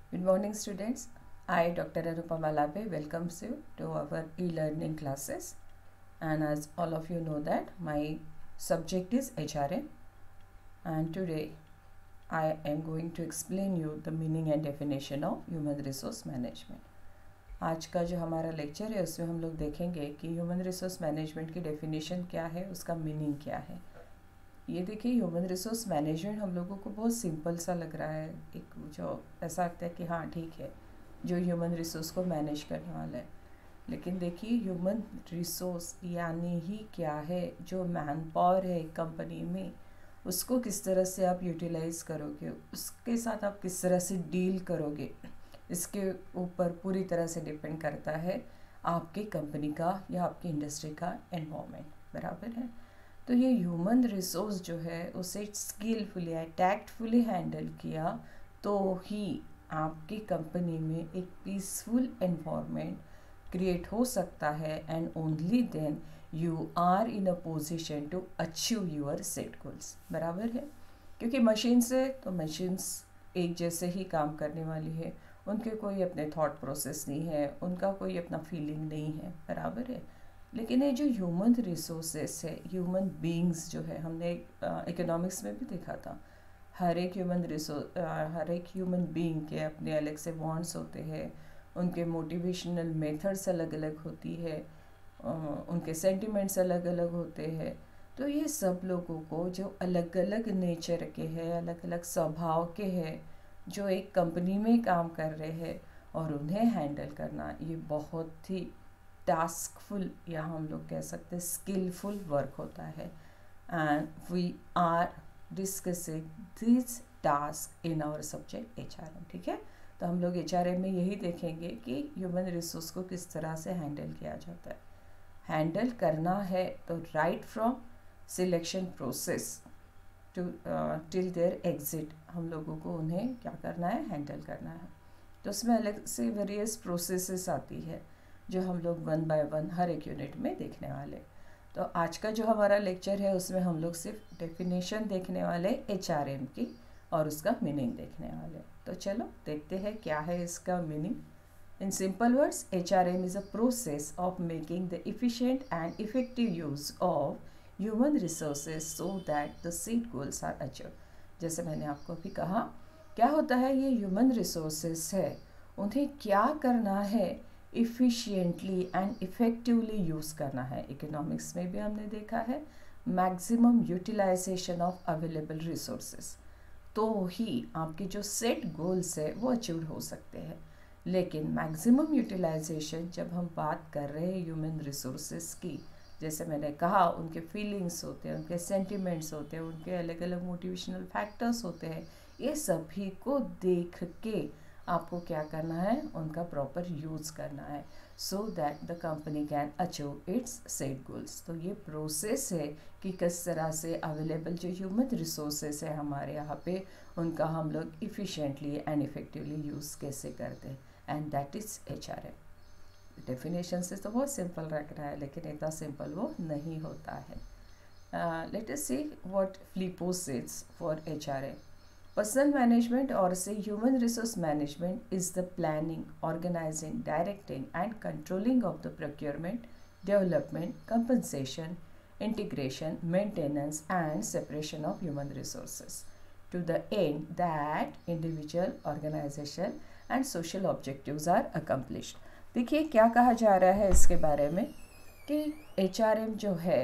Good morning, students. I, Dr. Anupama Labe, welcomes you to our e-learning classes. And as all of you know that my subject is HRM, and today I am going to explain you the meaning and definition of human resource management. आज का जो हमारा lecture है उसमें हम लोग देखेंगे कि ह्यूमन रिसोर्स मैनेजमेंट की डेफिनेशन क्या है, उसका मीनिंग क्या है। ये देखिए, ह्यूमन रिसोर्स मैनेजमेंट हम लोगों को बहुत सिंपल सा लग रहा है, एक जो ऐसा लगता है कि हाँ ठीक है, जो ह्यूमन रिसोर्स को मैनेज करने वाला है। लेकिन देखिए, ह्यूमन रिसोर्स यानी ही क्या है, जो मैन पावर है कंपनी में, उसको किस तरह से आप यूटिलाइज करोगे, उसके साथ आप किस तरह से डील करोगे, इसके ऊपर पूरी तरह से डिपेंड करता है आपकी कंपनी का या आपकी इंडस्ट्री का एनवायरनमेंट। बराबर है। तो ये ह्यूमन रिसोर्स जो है उसे स्किलफुली या टैक्टफुली हैंडल किया तो ही आपकी कंपनी में एक पीसफुल एनवायरनमेंट क्रिएट हो सकता है, and only then you are in a position to achieve your set goals. बराबर है। क्योंकि मशीन से तो मशीन्स एक जैसे ही काम करने वाली है, उनके कोई अपने थॉट प्रोसेस नहीं है, उनका कोई अपना फीलिंग नहीं है। बराबर है। लेकिन ये जो ह्यूमन रिसोर्सेस है, ह्यूमन बीइंग्स जो है, हमने इकोनॉमिक्स में भी देखा था, हर एक ह्यूमन बीइंग के अपने अलग से वांट्स होते हैं, उनके मोटिवेशनल मेथड्स अलग अलग होती है, उनके सेंटिमेंट्स अलग अलग होते हैं। तो ये सब लोगों को जो अलग अलग नेचर के हैं, अलग अलग स्वभाव के हैं, जो एक कंपनी में काम कर रहे हैं, और उन्हें हैंडल करना ये बहुत ही टास्कफुल या हम लोग कह सकते हैं स्किलफुल वर्क होता है। And we are discussing this task in our subject HRM। ठीक है। तो हम लोग HRM में यही देखेंगे कि ह्यूमन रिसोर्स को किस तरह से हैंडल किया जाता है। हैंडल करना है तो right from selection process to till their exit, हम लोगों को उन्हें क्या करना है, हैंडल करना है। तो उसमें अलग से वेरियस प्रोसेसेस आती है जो हम लोग वन बाय वन हर एक यूनिट में देखने वाले। तो आज का जो हमारा लेक्चर है उसमें हम लोग सिर्फ डेफिनेशन देखने वाले HRM की, और उसका मीनिंग देखने वाले। तो चलो देखते हैं क्या है इसका meaning. In simple words, HRM is a process of making the efficient and effective use of human resources so that the set goals are achieved. जैसे मैंने आपको अभी कहा, क्या होता है, ये ह्यूमन रिसोर्सेज है, उन्हें क्या करना है, इफ़िशिएंटली एंड इफ़ेक्टिवली यूज़ करना है। इकोनॉमिक्स में भी हमने देखा है, maximum utilisation of available resources, तो ही आपके जो सेट गोल्स है वो अचीव हो सकते हैं। लेकिन मैक्सिमम यूटिलाइजेशन जब हम बात कर रहे हैं ह्यूमन रिसोर्सेज की, जैसे मैंने कहा, उनके फीलिंग्स होते हैं, उनके सेंटिमेंट्स होते हैं, उनके अलग अलग मोटिवेशनल फैक्टर्स होते हैं, ये सभी को देख के आपको क्या करना है, उनका प्रॉपर यूज़ करना है, so that the company can achieve its set goals. तो ये प्रोसेस है कि किस तरह से अवेलेबल जो ह्यूमन रिसोर्सेस है हमारे यहाँ पे, उनका हम लोग इफ़िशिएंटली एंड इफ़ेक्टिवली यूज़ कैसे करते हैं, and that is HRM। Definition से तो बहुत सिंपल रख रहा है, लेकिन इतना सिंपल वो नहीं होता है। Let us see what Flippo says for HRM। Personal management, or say human resource management, is the planning, organizing, directing and controlling of the procurement, development, compensation, integration, maintenance and separation of human resources to the end that individual, organization and social objectives are accomplished। देखिए क्या कहा जा रहा है इसके बारे में कि HRM जो है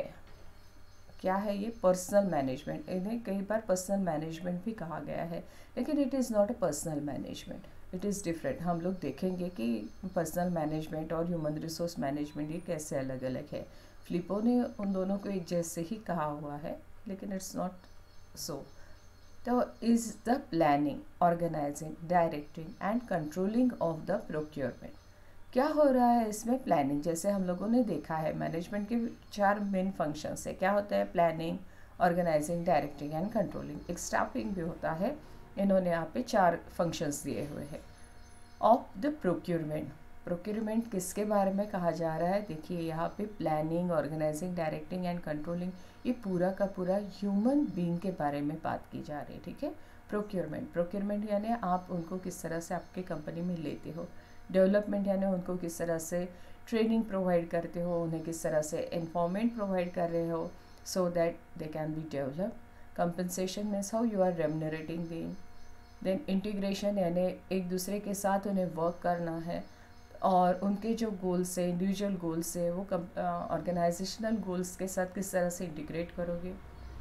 क्या है, ये पर्सनल मैनेजमेंट, इन्हें कई बार पर्सनल मैनेजमेंट भी कहा गया है, लेकिन it is not a personal management, it is different. हम लोग देखेंगे कि पर्सनल मैनेजमेंट और ह्यूमन रिसोर्स मैनेजमेंट ये कैसे अलग अलग है। फ्लिपो ने उन दोनों को एक जैसे ही कहा हुआ है, लेकिन इट्स नॉट सो। तो is the planning, organising, directing and controlling of the procurement. क्या हो रहा है इसमें, प्लानिंग, जैसे हम लोगों ने देखा है मैनेजमेंट के 4 मेन फंक्शंस है। क्या होता है, planning, organising, directing and controlling. एक स्टाफिंग भी होता है। इन्होंने यहाँ पे 4 फंक्शंस दिए हुए हैं। ऑफ द प्रोक्योरमेंट, प्रोक्योरमेंट किसके बारे में कहा जा रहा है, देखिए यहाँ पे planning, organising, directing and controlling, ये पूरा का पूरा ह्यूमन बीइंग के बारे में बात की जा रही है। ठीक है, प्रोक्योरमेंट यानी आप उनको किस तरह से आपके कंपनी में लेते हो। डेवलपमेंट यानी उनको किस तरह से ट्रेनिंग प्रोवाइड करते हो, उन्हें किस तरह से इन्फॉर्मेंट प्रोवाइड कर रहे हो so that they can be develop. Compensation means how you are remunerating them. Then integration यानी एक दूसरे के साथ उन्हें वर्क करना है और उनके जो गोल्स है, इंडिविजुअल गोल्स है, वो ऑर्गेनाइजेशनल गोल्स के साथ किस तरह से इंटीग्रेट करोगे।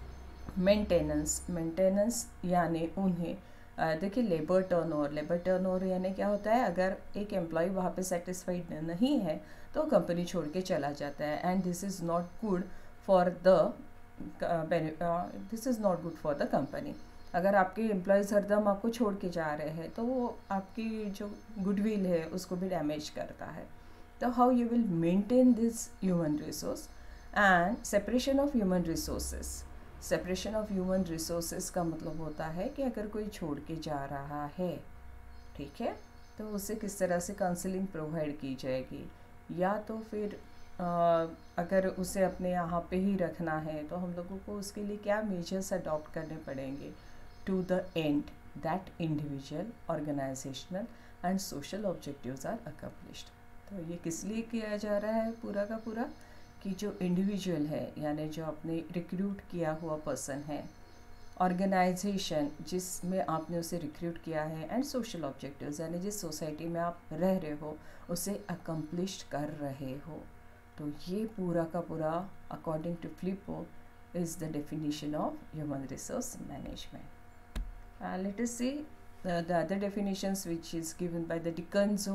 मेंटेनेंस यानी उन्हें देखिए लेबर टर्नओवर यानी क्या होता है, अगर एक एम्प्लॉय वहाँ पे सेटिस्फाइड नहीं है तो कंपनी छोड़ के चला जाता है and this is not good for the company. अगर आपके एम्प्लॉयज़ हरदम आपको छोड़ के जा रहे हैं तो वो आपकी जो गुडविल है उसको भी डैमेज करता है। तो how you will maintain this human resource and separation of human resources का मतलब होता है कि अगर कोई छोड़ के जा रहा है, ठीक है, तो उसे किस तरह से काउंसलिंग प्रोवाइड की जाएगी, या तो फिर अगर उसे अपने यहाँ पे ही रखना है तो हम लोगों को उसके लिए क्या मेजर्स अडॉप्ट करने पड़ेंगे to the end that individual, organisational and social objectives are accomplished. तो ये किस लिए किया जा रहा है पूरा का पूरा, कि जो इंडिविजुअल है यानी जो आपने रिक्रूट किया हुआ पर्सन है, ऑर्गेनाइजेशन जिसमें आपने उसे रिक्रूट किया है, एंड सोशल ऑब्जेक्टिव्स यानी जिस सोसाइटी में आप रह रहे हो उसे अकम्प्लिश्ड कर रहे हो। तो ये पूरा का पूरा according to Flippo is the definition of human resource management. Let us see the other definitions which is given by the DiCenzo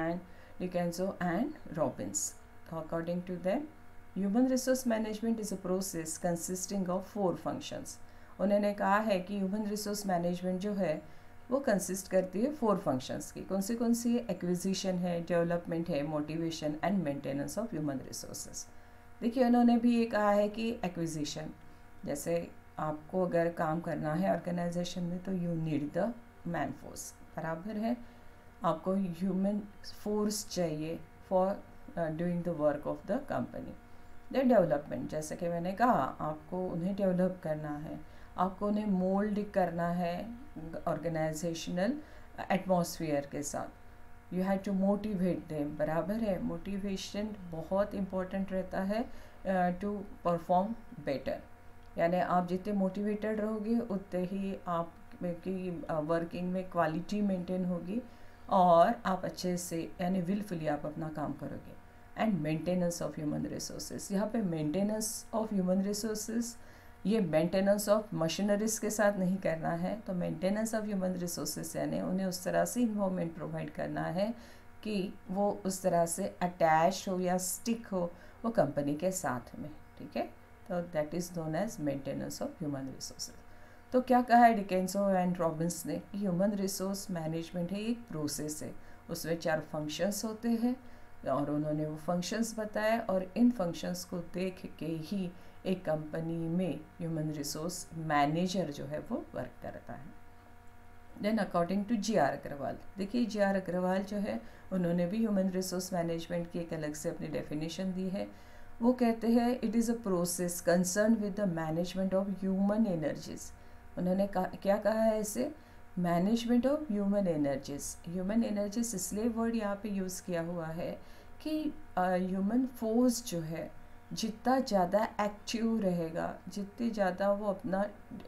and Robbins. According to them, human resource management is a process consisting of 4 functions. उन्होंने कहा है कि human resource management जो है वो consist करती है 4 functions की। कौन सी एक्विजिशन है, डेवलपमेंट है, motivation and maintenance of human resources. देखिए उन्होंने भी ये कहा है कि एक्विजिशन, जैसे आपको अगर काम करना है ऑर्गेनाइजेशन में तो you need the man force, बराबर है, आपको ह्यूमन फोर्स चाहिए for doing the work of the company. The development, जैसे कि मैंने कहा, आपको उन्हें डेवलप करना है, आपको उन्हें मोल्ड करना है ऑर्गेनाइजेशनल एटमॉस्फेयर के साथ। You have to motivate them, बराबर है, मोटिवेशन बहुत इम्पोर्टेंट रहता है टू परफॉर्म बेटर। यानी आप जितने मोटिवेटेड रहोगे उतने ही आपकी वर्किंग में क्वालिटी मेंटेन होगी और आप अच्छे से यानी विलफुली आप अपना काम करोगे। And maintenance of human resources, यहाँ पे मेंटेनेंस ऑफ ह्यूमन रिसोर्सेज ये मेंटेनेंस ऑफ मशीनरीज के साथ नहीं करना है। तो मेंटेनेंस ऑफ ह्यूमन रिसोर्सेज यानी उन्हें उस तरह से इन्वॉल्वमेंट प्रोवाइड करना है कि वो उस तरह से अटैच हो या स्टिक हो वो कंपनी के साथ में, ठीक है। तो that is known as maintenance of human resources. तो क्या कहा है डिकेंसो एंड रॉबिन्स ने कि ह्यूमन रिसोर्स मैनेजमेंट है एक प्रोसेस है, उसमें 4 फंक्शंस होते हैं और उन्होंने वो फंक्शंस बताए और इन फंक्शंस को देख के ही एक कंपनी में ह्यूमन रिसोर्स मैनेजर जो है वो वर्क करता है। Then according to G R. Agarwal, देखिए जी.आर. अग्रवाल जो है उन्होंने भी ह्यूमन रिसोर्स मैनेजमेंट की एक अलग से अपनी डेफिनेशन दी है। वो कहते हैं it is a process concern with the management of human energies. उन्होंने क्या कहा है इसे, management of human energies. Human energies इसलिए वर्ड यहाँ पे यूज़ किया हुआ है कि ह्यूमन फोर्स जो है जितना ज़्यादा एक्टिव रहेगा, जितनी ज़्यादा वो अपना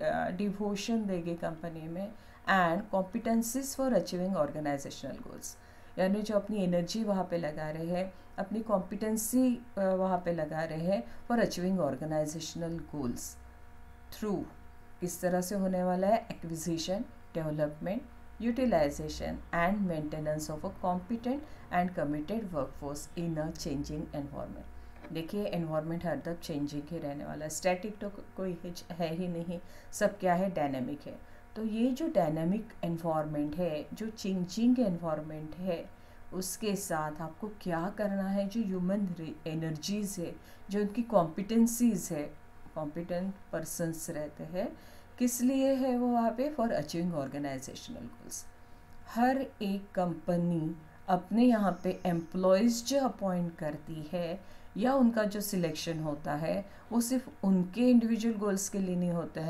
डिवोशन देगी कंपनी में, and competencies for achieving organisational goals, यानी जो अपनी एनर्जी वहाँ पे लगा रहे हैं, अपनी कॉम्पिटेंसी वहाँ पे लगा रहे हैं for achieving organisational goals through किस तरह से होने वाला है, acquisition, development, utilisation and maintenance of a competent and committed workforce in a changing environment. देखिए एनवायरनमेंट हर तक चेंजिंग ही रहने वाला है, स्टैटिक तो कोई है ही नहीं, सब क्या है, डायनेमिक है। तो ये जो डायनेमिक एनवायरनमेंट है, जो चेंजिंग एनवायरनमेंट है, उसके साथ आपको क्या करना है, जो ह्यूमन एनर्जीज़ है, जो उनकी कॉम्पिटेंसीज़ है, कॉम्पिटेंट पर्सन्स रहते हैं, किस लिए है वो वहाँ पे, फॉर अचीविंग ऑर्गेनाइजेशनल गोल्स। हर एक कंपनी अपने यहाँ पे एम्प्लॉयज़ जो अपॉइंट करती है या उनका जो सिलेक्शन होता है वो सिर्फ उनके इंडिविजुअल गोल्स के लिए नहीं होता है,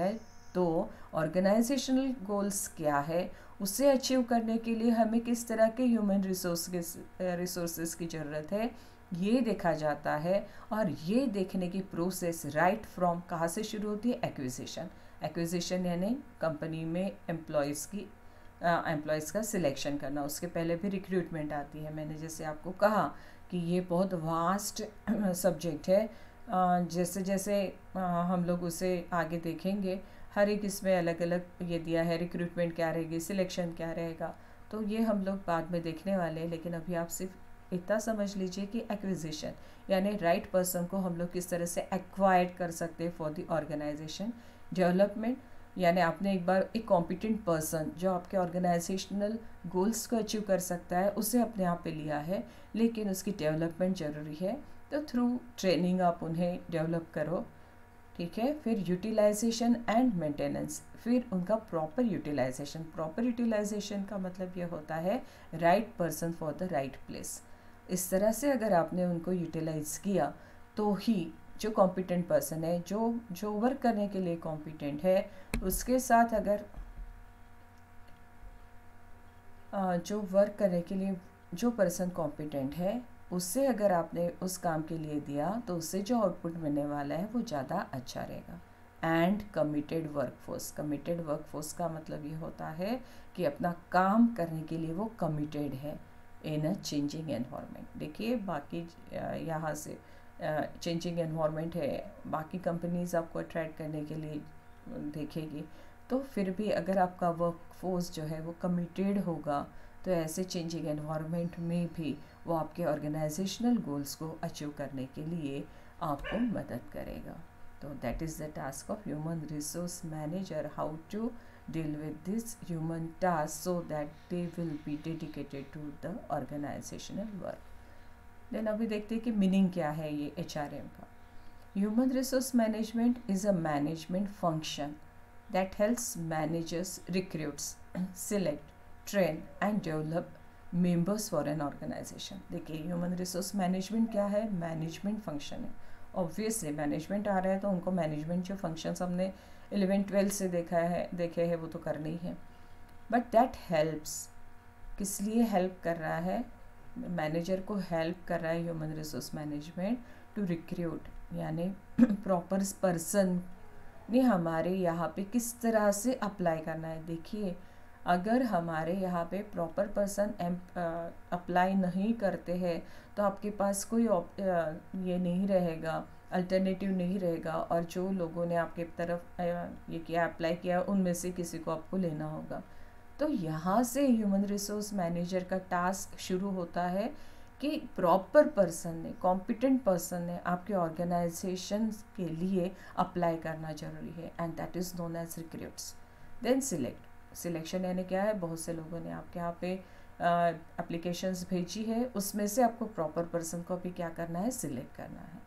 तो ऑर्गेनाइजेशनल गोल्स क्या है, उसे अचीव करने के लिए हमें किस तरह के ह्यूमन रिसोर्सेज की ज़रूरत है, ये देखा जाता है। और ये देखने की प्रोसेस राइट फ्रॉम कहाँ से शुरू होती है, एक्विजिशन यानी कंपनी में एम्प्लॉयज़ का सिलेक्शन करना। उसके पहले भी रिक्रूटमेंट आती है। मैंने जैसे आपको कहा कि ये बहुत वास्ट सब्जेक्ट है। जैसे जैसे हम लोग उसे आगे देखेंगे, हर एक इसमें अलग अलग ये दिया है, रिक्रूटमेंट क्या रहेगी, सिलेक्शन क्या रहेगा, तो ये हम लोग बाद में देखने वाले हैं। लेकिन अभी आप सिर्फ इतना समझ लीजिए कि एक्विजिशन यानी राइट पर्सन को हम लोग किस तरह से एक्वायर कर सकते हैं फॉर द ऑर्गेनाइजेशन। डेवलपमेंट यानी आपने एक बार एक कॉम्पिटेंट पर्सन जो आपके ऑर्गेनाइजेशनल गोल्स को अचीव कर सकता है उसे अपने आप पे लिया है, लेकिन उसकी डेवलपमेंट ज़रूरी है, तो थ्रू ट्रेनिंग आप उन्हें डेवलप करो। ठीक है। फिर यूटिलाइजेशन एंड मेंटेनेंस, फिर उनका प्रॉपर यूटिलाइजेशन का मतलब ये होता है right person for the right place. इस तरह से अगर आपने उनको यूटिलाइज किया तो ही जो कॉम्पिटेंट पर्सन है, जो वर्क करने के लिए कॉम्पिटेंट है, उसके साथ अगर जो वर्क करने के लिए जो पर्सन कॉम्पिटेंट है उससे अगर आपने उस काम के लिए दिया तो उससे जो आउटपुट मिलने वाला है वो ज़्यादा अच्छा रहेगा। एंड कमिटेड वर्कफोर्स का मतलब ये होता है कि अपना काम करने के लिए वो कमिटेड है इन अ चेंजिंग एनवायरनमेंट। देखिए बाकी यहाँ से चेंजिंग एनवायरनमेंट है, बाकी कंपनीज आपको अट्रैक्ट करने के लिए देखेगी, तो फिर भी अगर आपका वर्कफोर्स जो है वो कमिटेड होगा तो ऐसे चेंजिंग एनवायरनमेंट में भी वो आपके ऑर्गेनाइजेशनल गोल्स को अचीव करने के लिए आपको मदद करेगा। तो that is the task of human resource manager, how to deal with this human task so that they will be dedicated to the organisational work. Then अभी देखते हैं कि मीनिंग क्या है ये HRM का। Human resource management is a management function that helps managers recruits, select, train and develop members for an organization। देखिए human resource management क्या है, मैनेजमेंट फंक्शन है। ऑब्वियसली मैनेजमेंट आ रहा है तो उनको मैनेजमेंट जो फंक्शंस हमने 11-12 से देखे हैं वो तो करने ही है। बट दैट हेल्प्स, किस लिए हेल्प कर रहा है, मैनेजर को हेल्प कर रहा है human resource management to recruit यानी प्रॉपर पर्सन ने हमारे यहाँ पे किस तरह से अप्लाई करना है। देखिए अगर हमारे यहाँ पे प्रॉपर पर्सन अप्लाई नहीं करते हैं तो आपके पास कोई ये नहीं रहेगा, अल्टरनेटिव नहीं रहेगा, और जो लोगों ने आपके तरफ ये किया अप्लाई किया उनमें से किसी को आपको लेना होगा। तो यहाँ से ह्यूमन रिसोर्स मैनेजर का टास्क शुरू होता है कि प्रॉपर पर्सन ने, कॉम्पिटेंट पर्सन ने आपके ऑर्गेनाइजेशन के लिए अप्लाई करना जरूरी है, and that is known as recruits. Then selection यानी क्या है, बहुत से लोगों ने आपके यहाँ पे एप्लीकेशंस भेजी है, उसमें से आपको प्रॉपर पर्सन को भी क्या करना है, सिलेक्ट करना है।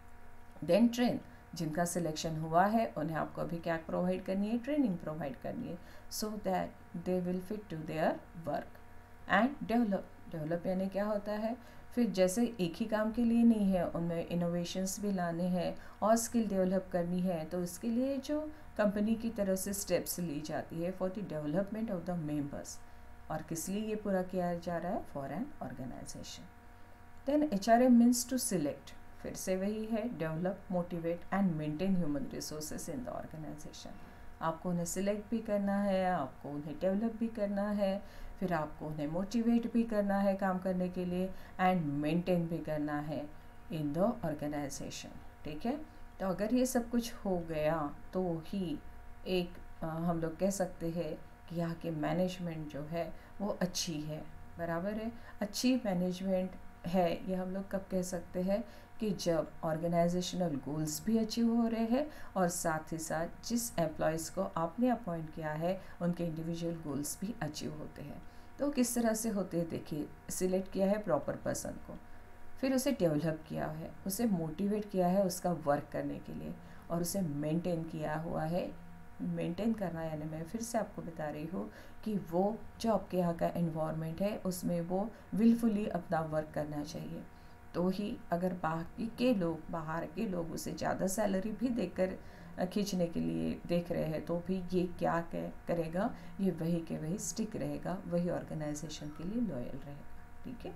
देन ट्रेन, जिनका सिलेक्शन हुआ है उन्हें आपको अभी क्या प्रोवाइड करनी है, ट्रेनिंग प्रोवाइड करनी है so that they will fit to their work. And develop यानी क्या होता है, फिर जैसे एक ही काम के लिए नहीं है, उनमें इनोवेशंस भी लाने हैं और स्किल डेवलप करनी है, तो इसके लिए जो कंपनी की तरफ से स्टेप्स ली जाती है for the development of the members. और किस लिए ये पूरा किया जा रहा है, for an organisation. Then HRM means to select, फिर से वही है, develop, motivate and maintain human resources in the organisation. आपको उन्हें सिलेक्ट भी करना है, आपको उन्हें डेवलप भी करना है, फिर आपको उन्हें मोटिवेट भी करना है काम करने के लिए, एंड मेंटेन भी करना है इन द ऑर्गेनाइजेशन। ठीक है, तो अगर ये सब कुछ हो गया तो ही एक हम लोग कह सकते हैं कि यहाँ की मैनेजमेंट जो है वो अच्छी है, बराबर है। अच्छी मैनेजमेंट है ये हम लोग कब कह सकते हैं, कि जब ऑर्गेनाइजेशनल गोल्स भी अचीव हो रहे हैं और साथ ही साथ जिस एम्प्लॉयज़ को आपने अपॉइंट किया है उनके इंडिविजुअल गोल्स भी अचीव होते हैं। तो किस तरह से होते हैं, देखिए सिलेक्ट किया है प्रॉपर पर्सन को, फिर उसे डेवलप किया है, उसे मोटिवेट किया है उसका वर्क करने के लिए, और उसे मेंटेन किया हुआ है। मेंटेन करना यानी मैं फिर से आपको बता रही हूँ कि वो जो आपके यहाँ का एनवायरनमेंट है उसमें वो विलफुली अपना वर्क करना चाहिए। तो ही अगर बाहर के लोग उसे ज़्यादा सैलरी भी देकर खींचने के लिए देख रहे हैं, तो भी ये क्या करेगा, ये वही के वही स्टिक रहेगा, वही ऑर्गेनाइजेशन के लिए लॉयल रहेगा, ठीक है।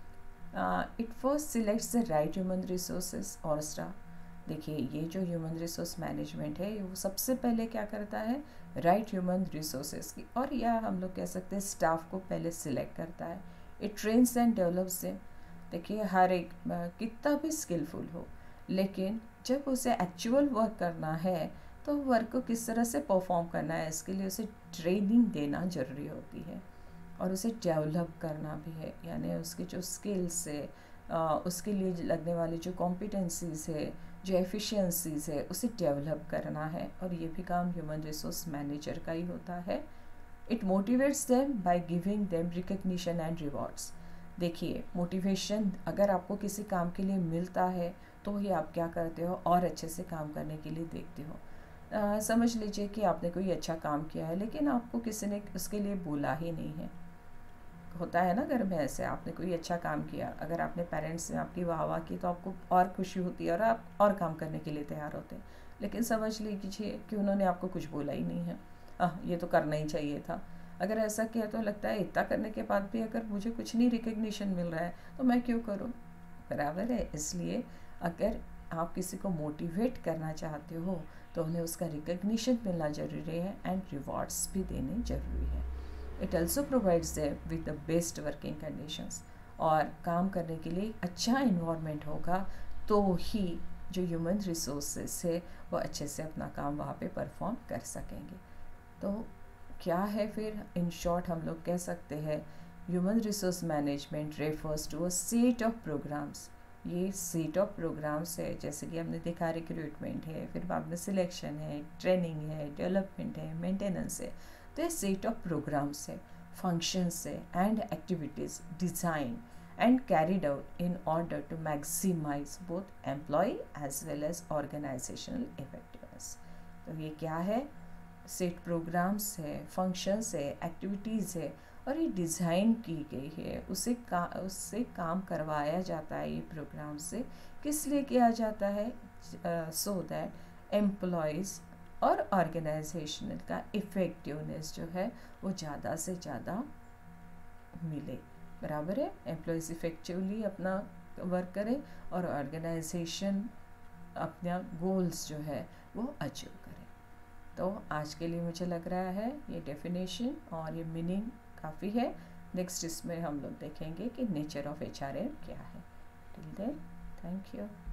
It first selects the right human resources और स्टाफ। देखिए, ये जो ह्यूमन रिसोर्स मैनेजमेंट है, वो सबसे पहले क्या करता है, राइट ह्यूमन रिसोर्सेज की, और या हम लोग कह सकते हैं स्टाफ को पहले सिलेक्ट करता है। It trains and develops them. देखिए, हर एक कितना भी स्किलफुल हो, लेकिन जब उसे एक्चुअल वर्क करना है तो वर्क को किस तरह से परफॉर्म करना है, इसके लिए उसे ट्रेनिंग देना ज़रूरी होती है, और उसे डेवलप करना भी है, यानी उसके जो स्किल्स है, उसके लिए लगने वाली जो कॉम्पिटेंसीज है, जो एफिशिएंसीज है, उसे डेवलप करना है, और ये भी काम ह्यूमन रिसोर्स मैनेजर का ही होता है। It motivates them by giving them recognition and rewards. देखिए, मोटिवेशन अगर आपको किसी काम के लिए मिलता है तो ही आप क्या करते हो, और अच्छे से काम करने के लिए देखते हो। समझ लीजिए कि आपने कोई अच्छा काम किया है, लेकिन आपको किसी ने उसके लिए बोला ही नहीं है। होता है ना घर में ऐसे, आपने कोई अच्छा काम किया, अगर आपने पेरेंट्स ने आपकी वाह वाह की तो आपको और खुशी होती है और आप और काम करने के लिए तैयार होते हैं, लेकिन समझ लीजिए कि उन्होंने आपको कुछ बोला ही नहीं है, ये तो करना ही चाहिए था। अगर ऐसा किया तो लगता है इतना करने के बाद भी अगर मुझे कुछ नहीं रिकग्निशन मिल रहा है तो मैं क्यों करूँ, बराबर है। इसलिए अगर आप किसी को मोटिवेट करना चाहते हो तो उन्हें उसका रिकग्निशन मिलना ज़रूरी है, एंड रिवॉर्ड्स भी देने ज़रूरी है। It also provides them with the best working conditions. और काम करने के लिए अच्छा इन्वायरमेंट होगा तो ही जो ह्यूमन रिसोर्सेस है वो अच्छे से अपना काम वहाँ पे परफॉर्म कर सकेंगे। तो क्या है फिर, इन शॉर्ट हम लोग कह सकते हैं human resource management refers to a set of programmes. ये सेट ऑफ प्रोग्राम्स है, जैसे कि हमने देखा रिक्रूटमेंट है, फिर बाद में सिलेक्शन है, ट्रेनिंग है, डेवलपमेंट है, मेंटेनेंस है। तो ये सेट ऑफ प्रोग्राम्स है, फंक्शंस है, and activities design and carried out in order to maximise both employ as well as organisational effectiveness. तो ये क्या है, सेट प्रोग्राम्स है, फंक्शंस है, एक्टिविटीज़ है, और ये डिज़ाइन की गई है, उससे काम करवाया जाता है। ये प्रोग्राम से किस लिए किया जाता है, सो दैट एम्प्लॉयज़ और ऑर्गेनाइजेशनल का इफ़ेक्टिवनेस जो है वो ज़्यादा से ज़्यादा मिले, बराबर है। एम्प्लॉयज़ इफ़ेक्टिवली अपना वर्क करें और ऑर्गेनाइजेशन अपना गोल्स जो है वो अचीव करें। तो आज के लिए मुझे लग रहा है ये डेफिनेशन और ये मीनिंग काफ़ी है। नेक्स्ट इसमें हम लोग देखेंगे कि नेचर ऑफ HRM क्या है। Till then, thank you.